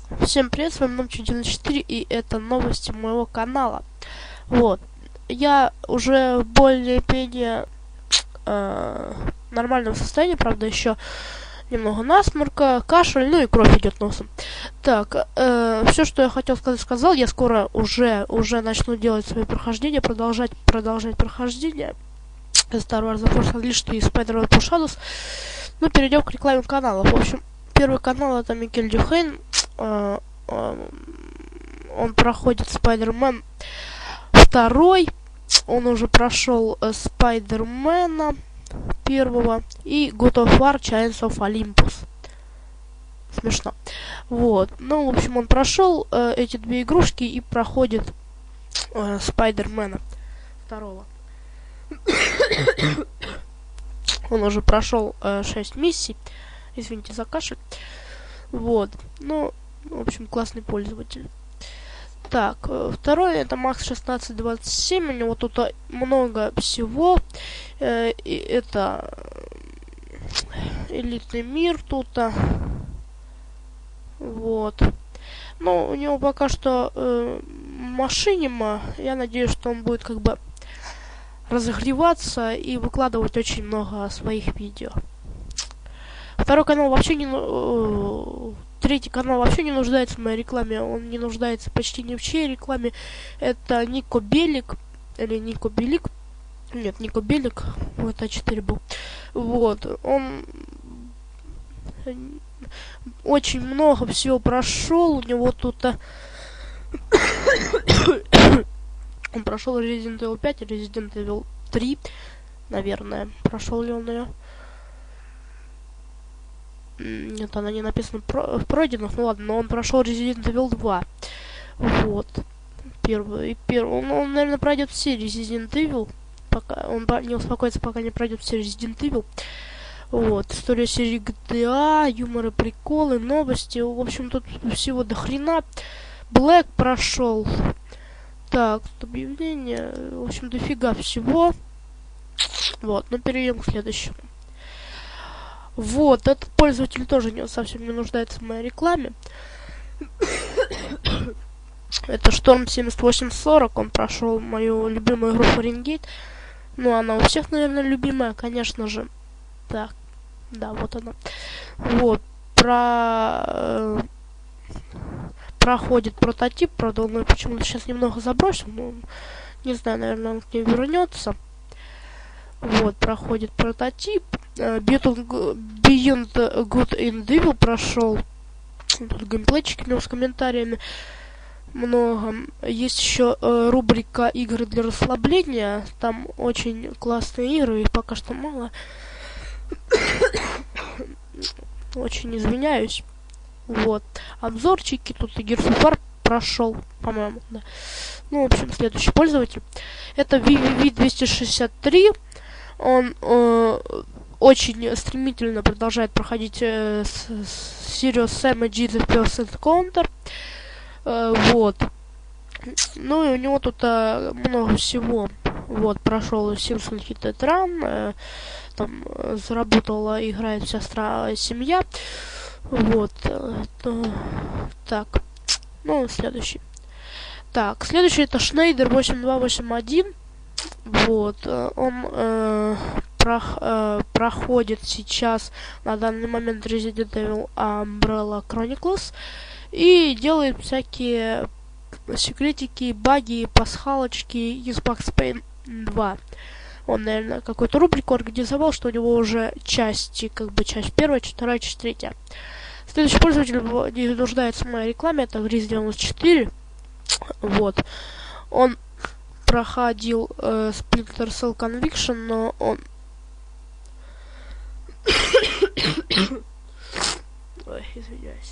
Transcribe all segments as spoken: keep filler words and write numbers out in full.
Всем привет, с вами Номчик девяносто четыре, и это новости моего канала. Вот, я уже в более-менее э, нормальном состоянии, правда, еще немного насморка, кашель, ну и кровь идет носом. Так, э, все, что я хотел сказать, сказал. Я скоро уже, уже начну делать свои прохождения, продолжать, продолжать прохождение Star Wars The Force Unleashed и Spider-Man Push Shadows. Ну, перейдем к рекламе канала. В общем, первый канал это Микель Дюхейн. Uh, uh, он проходит Spider-Man. Второй, он уже прошел uh, Spider-Man первого и God of War Giants of Olympus. Смешно. Вот. Ну, в общем, он прошел uh, эти две игрушки и проходит uh, Spider-Man второго. Он уже прошел uh, шесть миссий. Извините за кашель. Вот. Ну, в общем, классный пользователь. Так, второй это Макс шестнадцать двадцать семь. У него тут много всего. Э, и это элитный мир тут. Вот. Ну, у него пока что э, машинима. Я надеюсь, что он будет как бы разогреваться и выкладывать очень много своих видео. Второй канал вообще не... Э, третий канал вообще не нуждается в моей рекламе. Он не нуждается почти ни в чьей рекламе. Это Нико Белик. Или Нико Белик. Нет, Нико Белик. Вот а четыре был. Вот. Он очень много всего прошел. У него тут... Он прошел Resident Evil пять и Resident Evil три. Наверное. Прошел ли он ее? Нет, она не написана про в пройденных, ну ладно, но он прошел Resident Evil два. Вот. Первый. И первый. Он, он, наверное, пройдет все Resident Evil. Пока он не успокоится, пока не пройдет все Resident Evil. Вот. История серии джи ти эй, юморы, приколы, новости. В общем, тут всего до хрена. Блэк прошел. Так, объявление. В общем, дофига всего. Вот, ну перейдем к следующему. Вот, этот пользователь тоже не, совсем не нуждается в моей рекламе. Это Шторм семьдесят восемь сорок. Он прошел мою любимую игру Фаренгейт. Ну, она у всех, наверное, любимая, конечно же. Так, да, вот она. Вот, про... Э, проходит прототип. Правда, он почему-то сейчас немного забросил. Но, не знаю, наверное, он к ней вернется. Вот, проходит прототип. Beyond Good and Evil прошел. Тут геймплейчики у него с комментариями много. Есть еще э, рубрика игры для расслабления. Там очень классные игры, их пока что мало. Очень извиняюсь. Вот. Обзорчики. Тут и Gears of War прошел, по-моему, да. Ну, в общем, следующий пользователь. Это ви ви ви двести шестьдесят три. Он э, очень стремительно продолжает проходить э, с, с Serious Sam и Jesus First Encounter. Э, вот. Ну и у него тут э, много всего. Вот, прошел Simpson Hit and Run. Э, там э, заработала, играет вся стра- семья. Вот. Э, э, так. Ну, следующий. Так, следующий это Шнейдер восемь два восемь один. Вот, он э, прох, э, проходит сейчас на данный момент Resident Evil Umbrella Chronicles и делает всякие секретики, баги, пасхалочки из Max Payne два. Он, наверное, какую-то рубрику организовал, что у него уже части, как бы часть первая, часть вторая, часть третья. Следующий пользователь не нуждается в моей рекламе, это Гриз девяносто четыре. Вот. Он проходил э, Splinter Cell Conviction, но он... Ой, извиняюсь.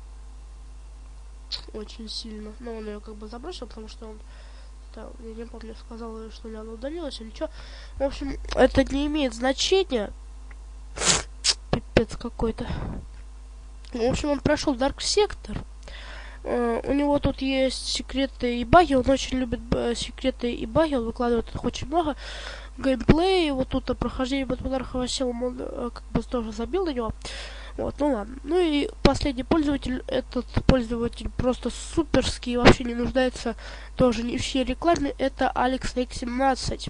Очень сильно. Но он ее как бы забросил, потому что он... Да, я не помню, сказал, что ли, она удалилась или что. В общем, это не имеет значения. Пипец какой-то. В общем, он прошел Dark Sector. Uh, у него тут есть секреты и баги, он очень любит uh, секреты и баги, он выкладывает их очень много. Геймплей, вот тут uh, прохождение Бэтмен Архам Асилум, он uh, как бы тоже забил на него. Вот, ну ладно. Ну и последний пользователь, этот пользователь просто суперский, вообще не нуждается тоже ни в чьей рекламе, это Алекс икс семнадцать.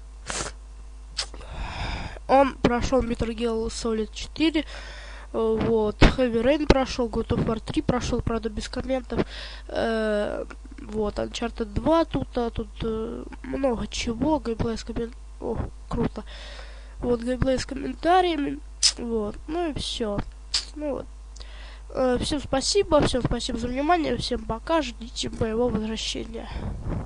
Он прошел Metal Gear Solid четыре, вот, Heavy Rain прошел, God of War три прошел, правда, без комментов. Э, вот, Uncharted два тут, а тут э, много чего, геймплей с комментариями. О, круто. Вот, геймплей с комментариями. Вот, ну и все. Ну вот. Э, всем спасибо, всем спасибо за внимание, всем пока, ждите моего возвращения.